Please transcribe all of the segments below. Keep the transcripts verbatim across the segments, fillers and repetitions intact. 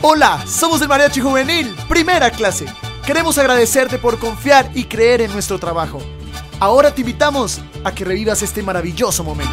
Hola, somos el Mariachi Juvenil, primera clase. Queremos agradecerte por confiar y creer en nuestro trabajo. Ahora te invitamos a que revivas este maravilloso momento.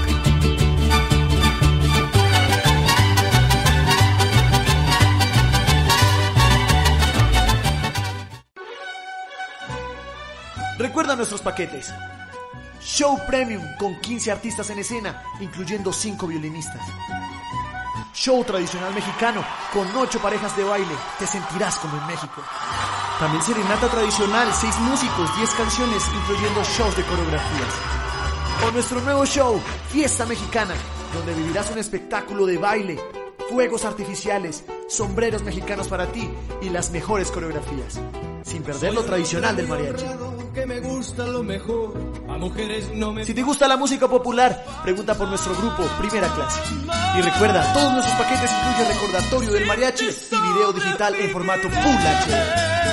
Recuerda nuestros paquetes. Show Premium con quince artistas en escena, incluyendo cinco violinistas. Show tradicional mexicano con ocho parejas de baile, te sentirás como en México. También serenata tradicional, seis músicos, diez canciones, incluyendo shows de coreografías. O nuestro nuevo show, Fiesta Mexicana, donde vivirás un espectáculo de baile, fuegos artificiales, sombreros mexicanos para ti y las mejores coreografías, sin perder lo tradicional del mariachi. Que me gusta lo mejor, a mujeres no me... Si te gusta la música popular, pregunta por nuestro grupo Primera Clase. Y recuerda, todos nuestros paquetes incluyen recordatorio del mariachi y video digital en formato Full H D.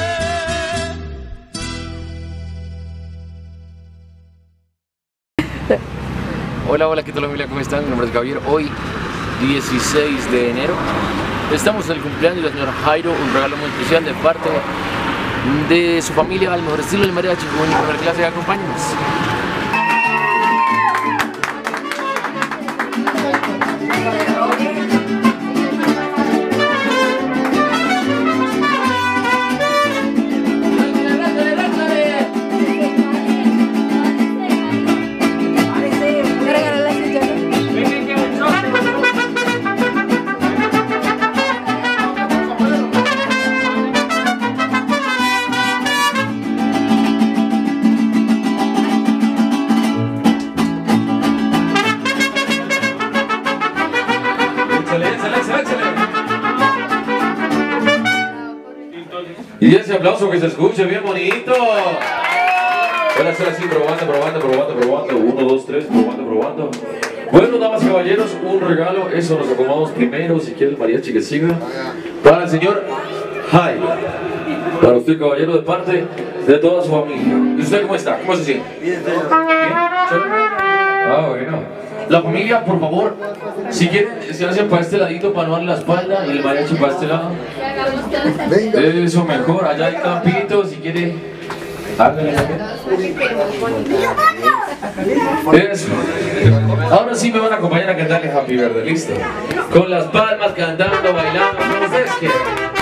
Hola, hola, ¿qué tal familia? ¿Cómo están? Mi nombre es Javier. Hoy, dieciséis de enero, estamos en el cumpleaños de la señora Jairo, un regalo muy especial de parte de su familia, al mejor estilo del mariachi juvenil primera clase. Acompáñenos. Y ese aplauso que se escuche bien bonito. Ahora hacer así, probando, probando, probando, probando. Uno, dos, tres, probando, probando. Bueno, damas y caballeros, un regalo. Eso nos acomodamos primero, si quiere el mariachi que siga. Para el señor Jairo. Para usted, caballero, de parte de toda su familia. ¿Y usted cómo está? ¿Cómo se siente? Bien, señor. ¿Bien? Ah, bueno. La familia, por favor, si quieren, se hacen para este ladito para no darle la espalda y el mariachi para este lado. Eso mejor, allá hay campito, si quiere, háganle también. Eso. Ahora sí me van a acompañar a cantarle Happy Birthday, listo. Con las palmas, cantando, bailando, como ustedes quieran.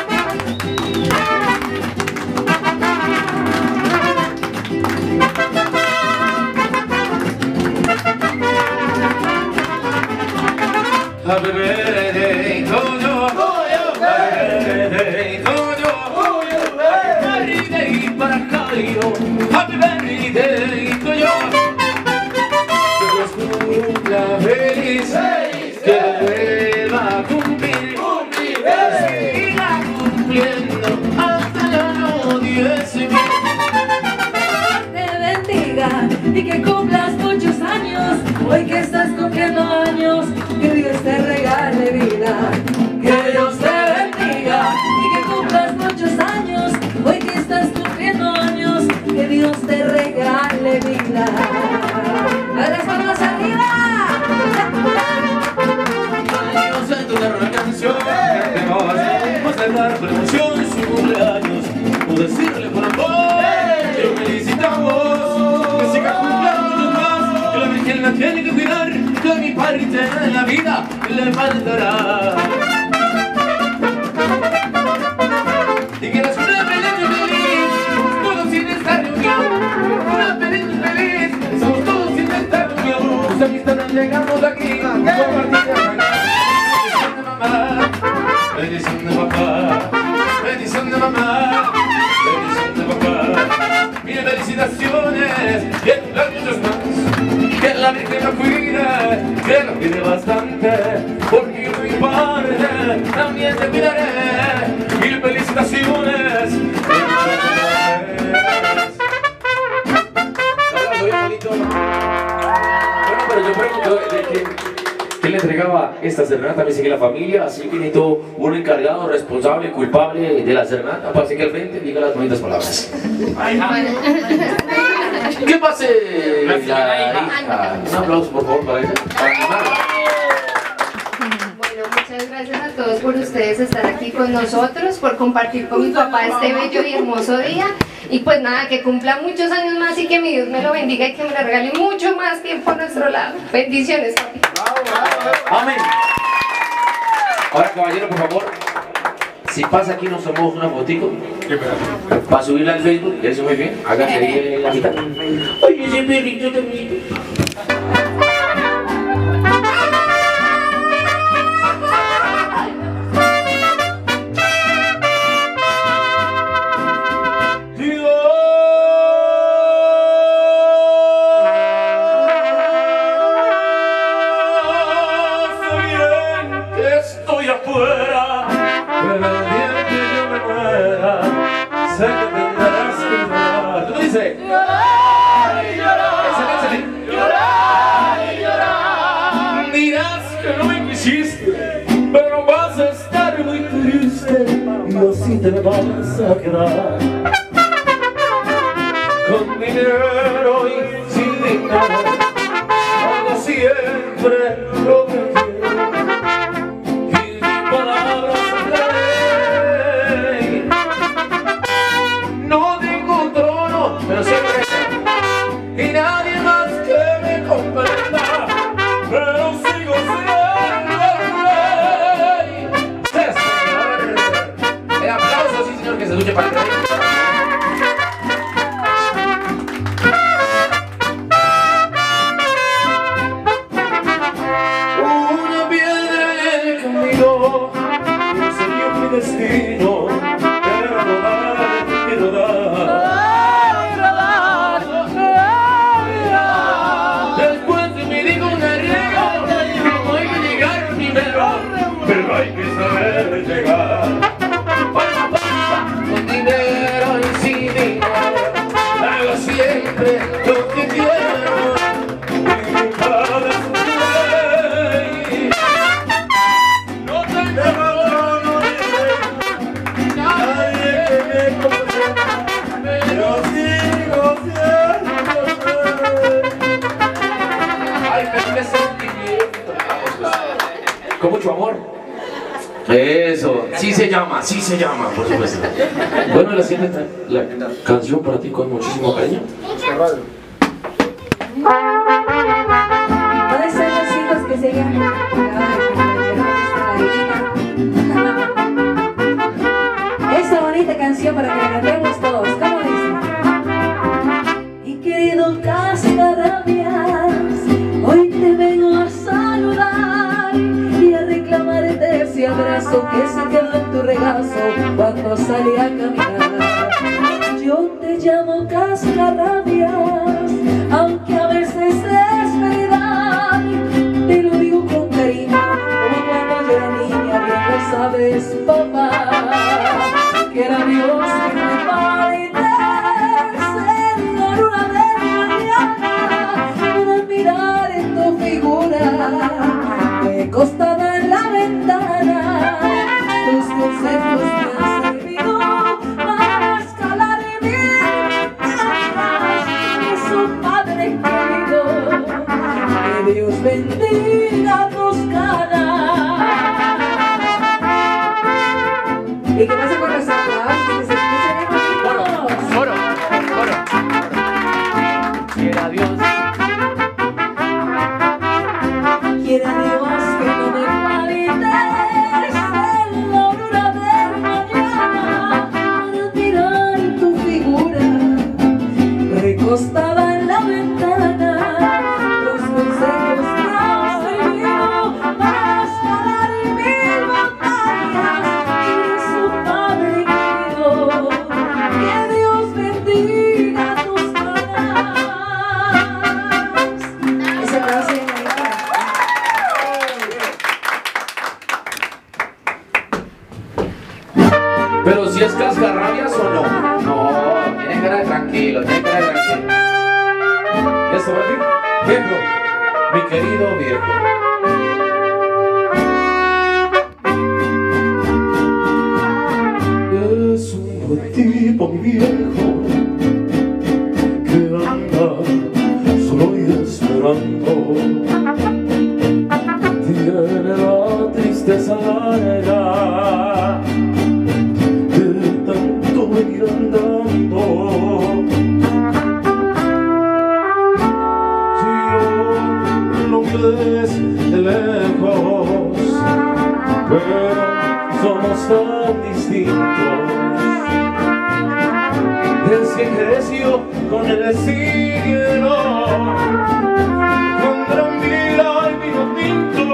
Happy birthday to you, happy birthday to you, happy birthday para Jairo, happy birthday to you. Que Dios cumpla feliz, que vuelva a cumplir, que siga cumpliendo hasta el año diez mil. Te bendiga y que cumplas muchos años, hoy que estás cumpliendo años. Que Dios te regale vida, que Dios te bendiga y que cumplas muchos años, hoy que estás cumpliendo años, que Dios te regale vida. A las manos arriba. Vamos a entonar una canción, vamos a dar por emoción su cumpleaños, o decirle por amor que lo felicitamos, que siga cumpliendo muchos más, que la Virgen la tiene que cuidar. De mi parte en la vida le faltará. Y que la ciudad feliz y feliz, todos sin esta reunión. Una feliz y feliz, somos todos sin esta reunión. Sus amistades llegamos aquí, compartir la bendición de mamá, bendición de papá, bendición de mamá, bendición de papá. Mil felicitaciones y el muchos más. Que la Virgen lo cuida, que lo cuide bastante, porque yo de mi parte también te cuidaré. Mil felicitaciones. Abrazo bien bonito. Bueno, pero yo pregunto de que ¿quién le entregaba esta serenata? Me sigue la familia, así que necesito un encargado, responsable, culpable de la serenata. Pase que al frente diga las bonitas palabras. ¿Qué pase la hija? Un aplauso por favor para ella. Para Bueno, muchas gracias a todos. todos por ustedes estar aquí con nosotros, por compartir con mi papá este bello y hermoso día. Y pues nada, que cumpla muchos años más y que mi Dios me lo bendiga y que me le regale mucho más tiempo a nuestro lado. Bendiciones, papi. Amén. Ahora, caballero, por favor, si pasa aquí nos tomamos una fotico para subirla al Facebook, eso muy bien, hágase ahí en la mitad. Oye, ese perrito también. Sé que tendrás que llorar. ¿Tú dices? Llorar y llorar. Esa canción. Llorar y llorar. Dirás que no me quisiste, pero vas a estar muy triste y así te me vas a quedar. Con dinero y sin dinero, hago siempre lo que quiero. Y mi palabra es la ley. No tengo un trono, pero siempre y nadie más que me comprenda, pero sigo siendo el rey. Sí, señor. El aplauso, sí, señor, que se escuche para el rey. Una piedra en el camino enseñó mi destino. Quiero rodar, quiero rodar. Después me dijo una regla, no hay que llegar primero, pero hay que saber llegar. Con dinero y sin dinero, Hago siempre lo que quiero. Y mi padre es un rey. No tengo trono ni rey, nadie que me comprenda, pero sigo siendo rey. ay, pero qué sentimiento. Con mucho amor. Eso, sí se llama, sí se llama, por supuesto. Bueno, la siguiente la canción para ti con muchísimo cariño. ¿Dónde están los hijos que se llaman? Esta bonita canción para que la cantemos todos, ¿cómo dice? Mi querido Cascarrabias, hoy te vengo a saludar y a reclamarte ese abrazo que se quedó en tu regazo cuando salí a caminar. Yo te llamo Cascarrabias, aunque a veces es verdad, te lo digo con cariño, como cuando yo era niña, bien lo sabes, papá, que era Dios que me parece en la luna de mañana, para admirar en tu figura, recostada en la ventana, tus consejos me han servido para escalar mi es un padre querido, que Dios bendiga tus canas. ¿Y qué pasa con los aplausos? Que se escuchen bonitos. Coro, coro, coro. Quiera Dios. Quiera Dios que no me faltes en la luna de mañana, para admirar tu figura, recostada en la ventana, los consejos me han servido para escalar mil montañas. Eres un padre querido, que Dios bendiga tus canas. Ese aplauso de la hija. Pero si es Cascarrabias o no. No, tiene cara de tranquilo, tiene cara de tranquilo. ¿Esto para ti? Viejo, mi querido viejo. Es un buen tipo, mi viejo, que anda solo y esperando. Tiene la tristeza larga el cielo, con tranquila y vino tinto.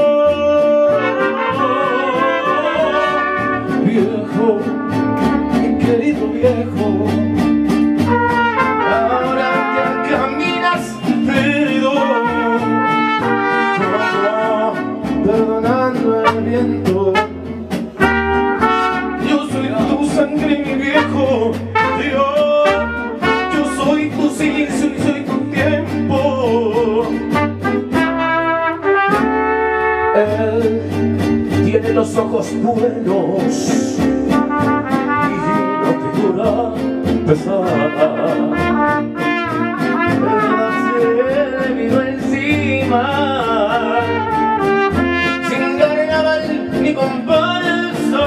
Viejo, mi querido viejo, ahora ya caminas perdido, como perdonando el viento. Yo soy tu sangre, mi viejo, yo, yo soy tu silencio y soy tu tiempo. Él tiene los ojos buenos y una figura pesada. Se le vino encima sin carnaval ni comparsa.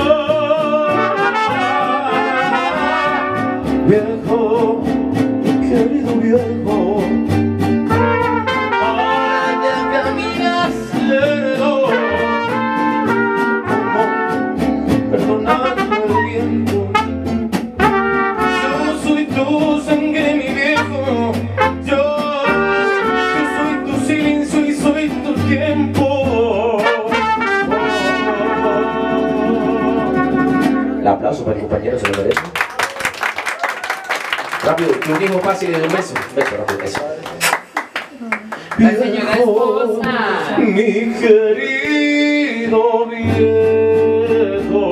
Viejo, querido viejo, ahora ya caminas lerdo, como perdonando el viento. Yo soy tu sangre, mi viejo, yo, yo soy tu silencio y soy tu tiempo. El aplauso para el compañero, se lo merece. Rápido, que un hijo fácil de un beso. Beso, rápido, beso. La señora esposa. Mi querido viejo.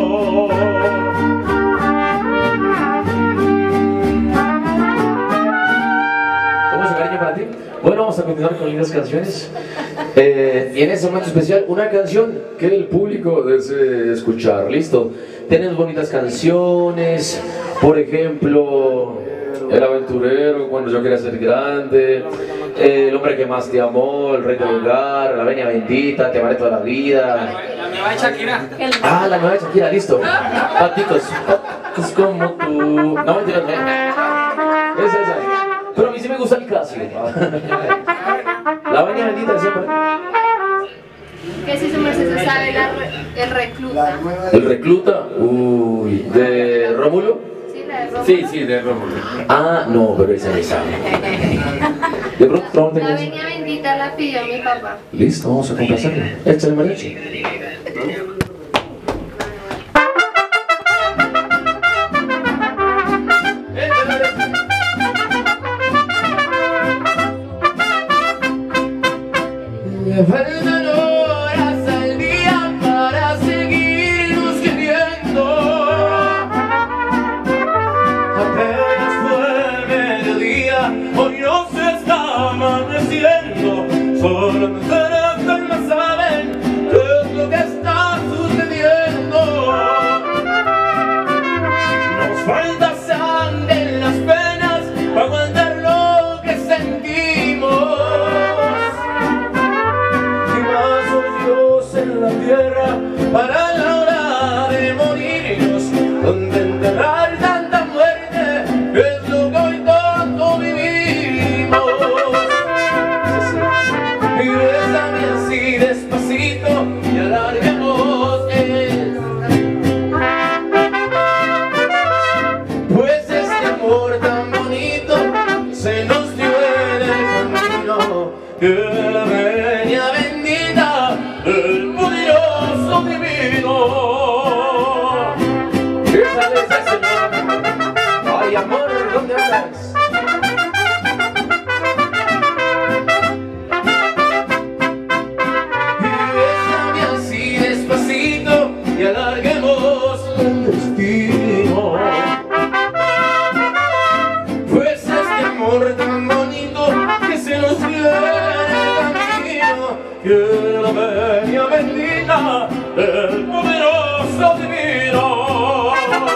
¿Cómo es su cariño para ti? Bueno, vamos a continuar con lindas canciones. Eh, y en este momento especial, una canción que el público desee escuchar. ¿Listo? Tenemos bonitas canciones, por ejemplo, El aventurero, Cuando yo quería ser grande, eh, El hombre que más te amó, El rey del hogar, La venia bendita, Te amaré toda la vida. La nueva de Shakira. Ah, la nueva de Shakira, listo. Patitos, paticos como tú. No, mentira, no. Es esa. Pero a mí sí me gusta el clásico. La venia bendita siempre. Que si su merced se sabe la re- el recluta. El recluta, uy, de Rómulo. Sí, la de Rómulo. Sí, sí, de Rómulo. Ah, no, pero esa me sabe. De pronto, pronto La tengo- venia bendita la pidió mi papá. Listo, vamos a complacerla. Este es el mariachi. Me faltan horas al día para seguirnos queriendo. Apenas fue mediodía, hoy no se está amaneciendo. Solo nuestras almas saben qué es lo que está sucediendo. Nos falta sangre en las penas para aguantar lo que sentimos. En la tierra para la hora de morirnos, donde enterrar tanta muerte es lo que hoy tanto vivimos. Y bésame así despacito y alarguemos el, pues este amor tan bonito se nos dio en el camino. Que la venia bendita, el poderoso divino. Esa es esa, señora. Ay, amor, ¿dónde andas? Y bésame así despacito y alarguemos el destino. Pues este amor tan bonito que se nos dio en el camino. Que la venia bendita, el poderoso divino.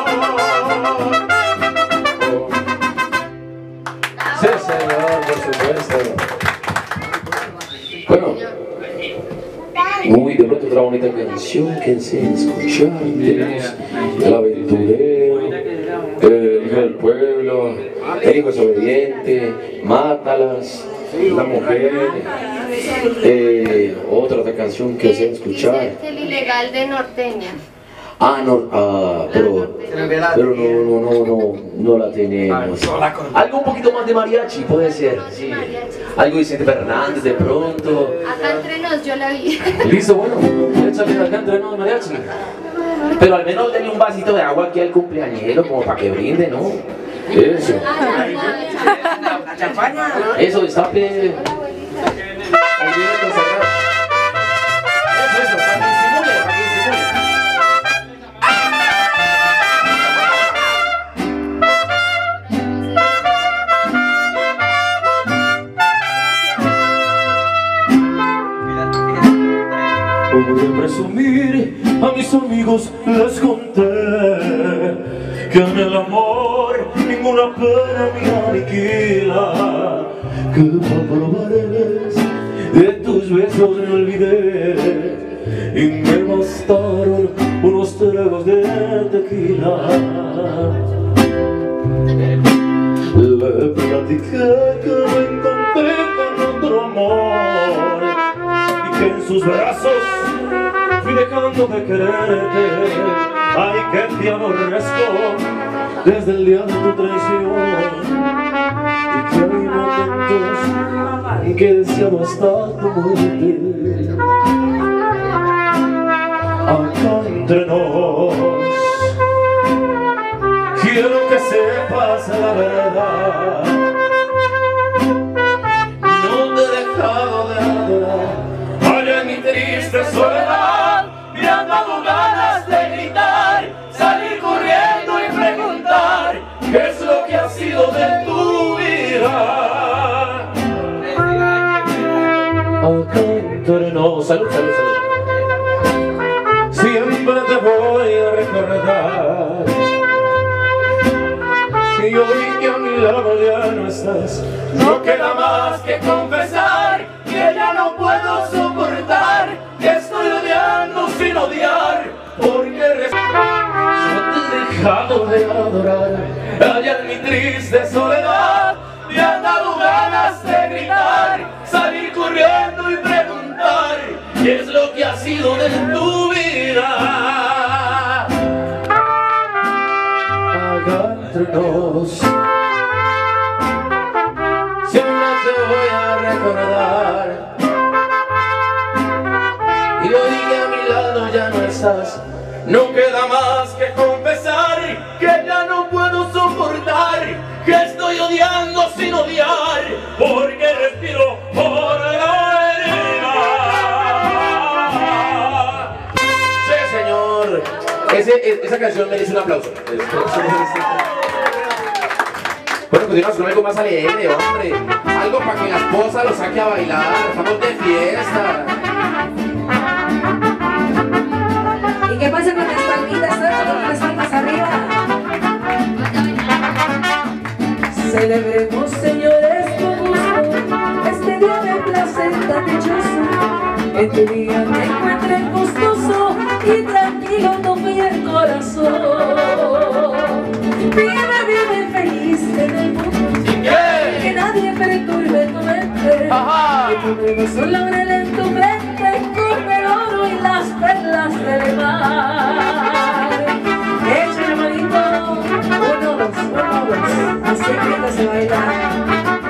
Sí, señor, por supuesto. Bueno. Uy, de pronto otra bonita canción que se escuchar. Tenemos El aventurero, El hijo del pueblo, El hijo desobediente, Mátalas, La mujer, eh, otra otra canción que se escuchar. Dice El ilegal de Norteña. Ah, no, ah, pero, pero no, no, no, no, no la tenemos. Algo un poquito más de mariachi, puede ser. Sí. Algo Vicente Fernández de pronto. Acá entre nos yo la vi. Listo, bueno, échale acá entre nos mariachi. Pero al menos denle un vasito de agua aquí al cumpleañero, como para que brinde, ¿no? Eso. La champaña. Eso, destape. Olvide consagrar. Eso, eso, para que disimule, para que disimule. Como de presumir, a mis amigos les conté que en el amor ninguna pena me aniquila, que para probarles de tus besos me olvidé y me bastaron unos tragos de tequila. Le platiqué que me encontré con otro amor y que en sus brazos fui dejando de quererte. Ay, que te aborrezco desde el día de tu traición, y que hay momentos en que deseado hasta tu muerte. Acá entre nos quiero que sepas la verdad. No te he dejado de adorar. Allá en mi triste soledad me han dado ganas de gritar, salir corriendo y preguntar qué es lo que ha sido de tu vida. Acá entre nos, salud, salud, salud. Siempre te voy a recordar. Y hoy que a mi lado ya no estás, no queda más que confesar que ya no puedo soportar, que estoy odiando sin odiar, porque yo te he dejado de adorar. Allá en mi triste soledad me han dado ganas de gritar, salir corriendo y preguntar qué es lo que ha sido de tu vida. Acá entre nos siempre te voy a recordar. Y hoy que a mi lado ya no estás, no queda más que confesar que ya no puedo soportar, que estoy odiando sin odiar, porque respiro por la herida. Sí, señor. Ese, esa canción merece un aplauso. Bueno, continuamos con algo más alegre, hombre. Algo para que la esposa lo saque a bailar. Estamos de fiesta. ¿Y qué pasa con las palmitas? Con las palmas arriba. Celebremos, señores, con gusto este día de placer tan dichoso. En tu día me encuentre gustoso y tranquilo tu fiel corazón. Vive, vive feliz en el mundo, que nadie perturbe tu mente. Ajá. Que ponemos un laurel en tu frente con el oro y las perlas del mar. Échale manito, uno, dos, uno, dos, así que te hace bailar.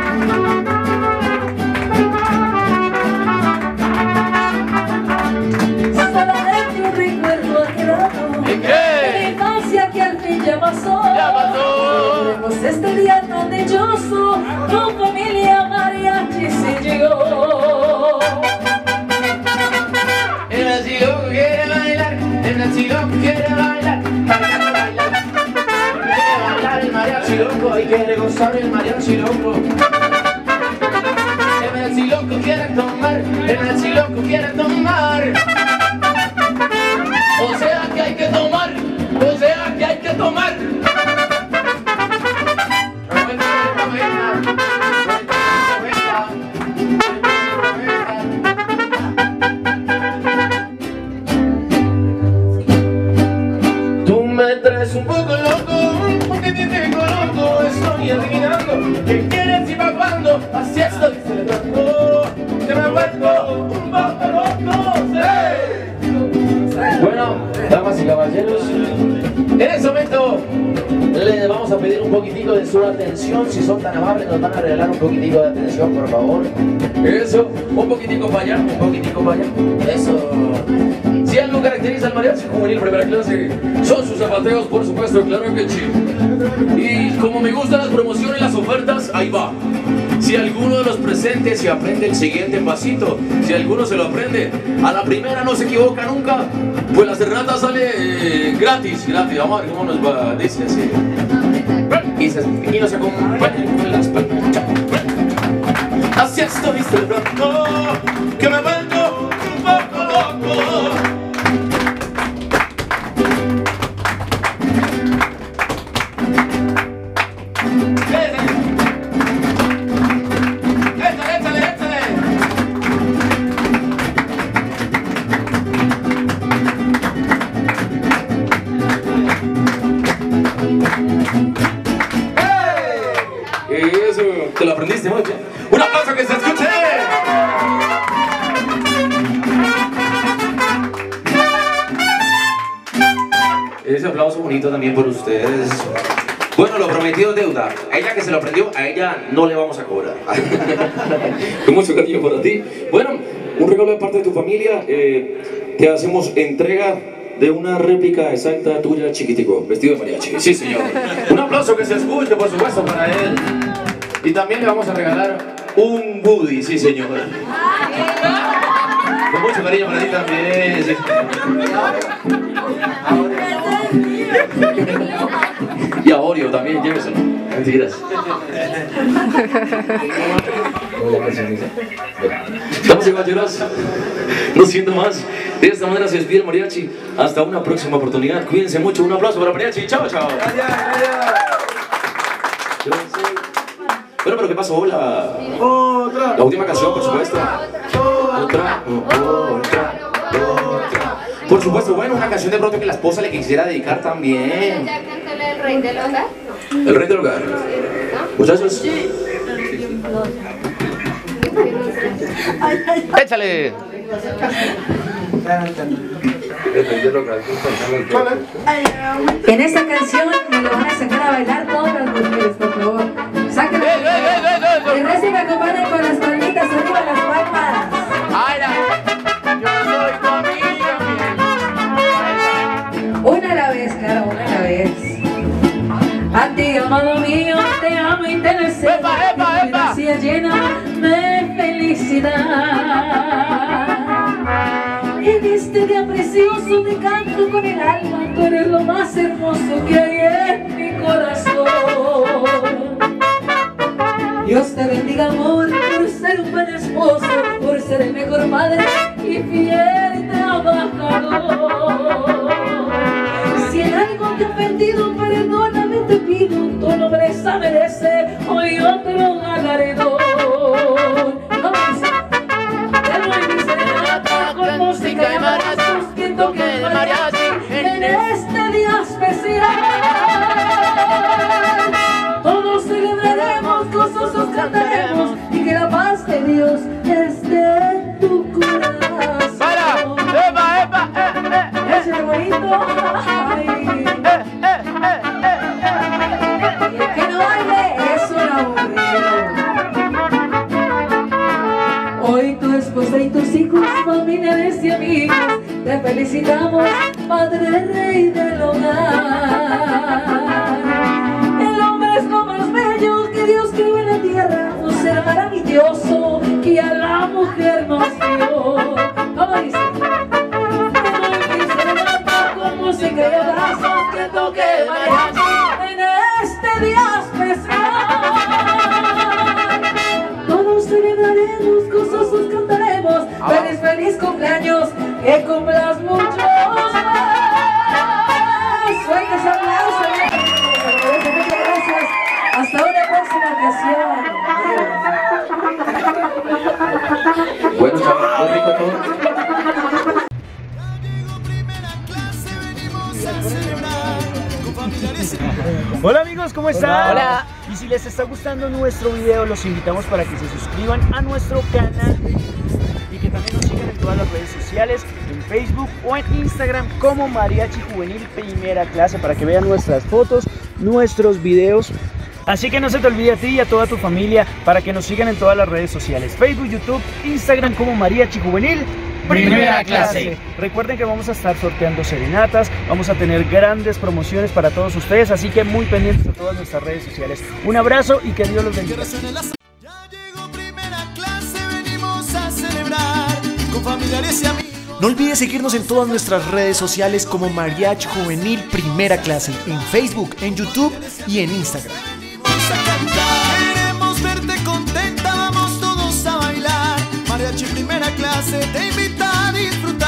Solamente un recuerdo ha quedado de mi infancia que al fin ya pasó. Ya pasó. Celebremos este día tan dichoso, tu familia mariachi se llegó. El vacilón quiere bailar, el vacilón quiere bailar, bailar, bailar. Quiere bailar el mariachi loco y quiere gozar el mariachi loco. El mariachi loco quiere tomar, el mariachi loco quiere tomar. O sea que hay que tomar, o sea que hay que tomar. Tú me traes un poco loco, porque te tengo loco, estoy adivinando que quieres y pa' cuando, así estoy celebrando, que me he vuelto un poco loco. poquitico de su atención, si son tan amables nos van a regalar un poquitico de atención, por favor. Eso, un poquitico para allá, un poquitico para allá. Eso. Si algo caracteriza al mariachi juvenil primera clase, son sus zapateos, por supuesto, claro que sí. Y como me gustan las promociones y las ofertas, ahí va. Si alguno de los presentes se aprende el siguiente pasito, si alguno se lo aprende, a la primera no se equivoca nunca, pues la serenata sale eh, gratis, gratis. Vamos a ver cómo nos va, dice así. Y, se, y nos acompañan con las palmas. Así estoy celebrando, que me vuelvo un poco loco. Eso, te lo aprendiste mucho. ¡Un aplauso que se escuche! Ese aplauso bonito también por ustedes. Bueno, lo prometido es deuda. A ella que se lo aprendió, a ella no le vamos a cobrar. Con mucho cariño para ti. Bueno, un regalo de parte de tu familia. Eh, te hacemos entrega de una réplica exacta tuya, chiquitico, vestido de mariachi. Sí, señor. Un aplauso que se escuche, por supuesto, para él. Y también le vamos a regalar un Woody, sí, señor. Con mucho cariño para ti también. Sí. Y a Oreo también, lléveselo. Mentiras. Damas y caballeros, no siento más. De esta manera se despide el mariachi. Hasta una próxima oportunidad. Cuídense mucho. Un aplauso para el mariachi. Chao, chao. Bueno, pero ¿qué pasó? La, la última canción, por supuesto. Otra, otra, otra. Por supuesto, bueno, una canción de pronto que la esposa le quisiera dedicar también. ¿Ya cantó el rey del hogar? El rey del hogar. Muchachos. Échale. En esta canción me lo van a sacar a bailar todas las mujeres, por favor. Sáquenlo. Y recién me acompañen con las palmitas arriba de las palmas. Yo soy tu amiga, Una a la vez, claro, una a la vez. A ti, amado mío, te amo y te deseo. ¡Epa, epa, epa! Mi gracia llena de felicidad. En este día precioso te canto con el alma. Tú eres lo más hermoso que hay en mi corazón. Dios te bendiga, amor, por ser un buen esposo, por ser el mejor padre y fiel trabajador. Si en algo te he ofendido, perdóname, te pido. Tu nobleza merece hoy otro galardón. ¿Cómo dice? Te doy mi serenata con música y mariachis, que toque el mariachi en este día especial. Todos celebraremos, gozosos cantaremos, y que la paz de Dios esté en tu corazón. ¡Para! ¡Epa, epa! ¡Eh, eh! Échale bonito. Ay. Y el que no baile es un aburrido. Hoy tu esposa y tus hijos, familiares y amigos, te felicitamos, Padre Rey del hogar. El hombre es lo más bello que Dios creó en la tierra, un ser maravilloso que a la mujer nos dio. ¿Cómo dice? Música y abrazos, que toque el mariachi en este día especial. Todos celebraremos, gozosos cantaremos, feliz, feliz cumpleaños, que cumplas muchos más. Suelta ese aplauso, muchas gracias. Hasta una próxima ocasión. Bueno, chavos, muy rico todo. Hola amigos, ¿cómo están? Hola. Y si les está gustando nuestro video, los invitamos para que se suscriban a nuestro canal y que también nos sigan en todas las redes sociales, en Facebook o en Instagram como Mariachi Juvenil Primera Clase, para que vean nuestras fotos, nuestros videos Así que no se te olvide a ti y a toda tu familia para que nos sigan en todas las redes sociales, Facebook, YouTube, Instagram como Mariachi Juvenil Primera Clase. Recuerden que vamos a estar sorteando serenatas, vamos a tener grandes promociones para todos ustedes, así que muy pendientes de todas nuestras redes sociales. Un abrazo y que Dios los bendiga. Ya llegó Primera Clase, venimos a celebrar con familiares y amigos. No olvides seguirnos en todas nuestras redes sociales como Mariachi Juvenil Primera Clase, en Facebook, en YouTube y en Instagram. Venimos a cantar, queremos verte contenta, vamos todos a bailar. Mariachi Primera Clase te invita a disfrutar.